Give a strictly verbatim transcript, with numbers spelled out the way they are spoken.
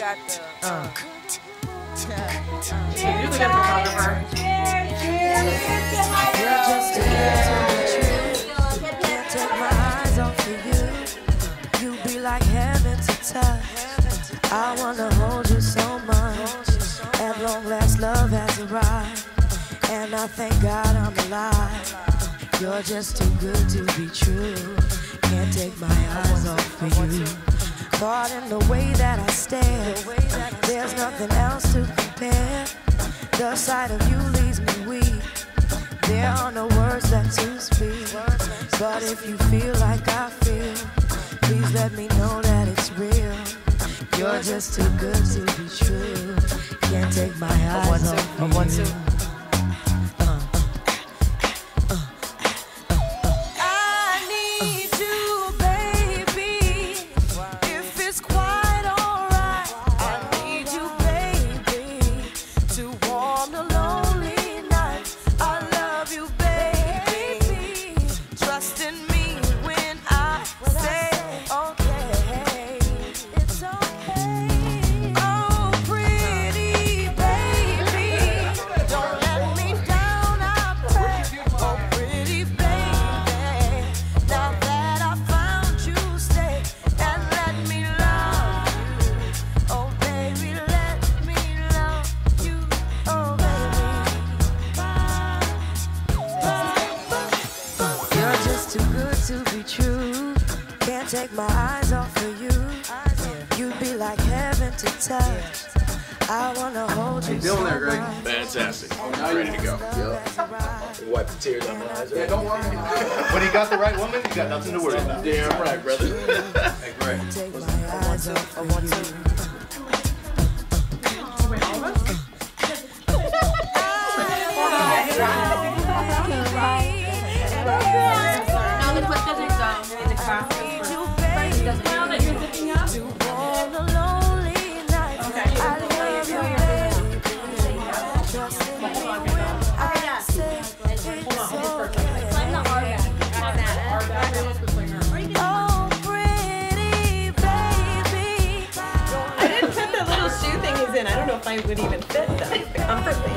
got the. Uh. Yeah, you're the good photographer. You're just too good to be true. Can't take my eyes off of you. You be like heaven to touch. I wanna hold you so much. At long last, love has arrived, and I thank God I'm alive. You're just too good to be true. Can't take my eyes off of you. Caught in the way that I stare, there's nothing else to compare. The sight of you leaves me weak. There are no words left to speak. But if you feel like I feel, please let me know that it's real. You're just too good to be true. Can't take my eyes off of you. Take my eyes off of you. You'd be like heaven to touch. I wanna hold you. How you doing there, Greg? Fantastic. I'm ready to go. Yep. Wipe the tears out my eyes. Yeah, don't worry. When you got the right woman, you got nothing to worry about. Damn right, brother. Hey, Greg. Take my eyes off of you. Now let's put this in the cross. Now that you're picking up. Okay. I didn't put the little shoe thingies in. I don't know if I would even fit them.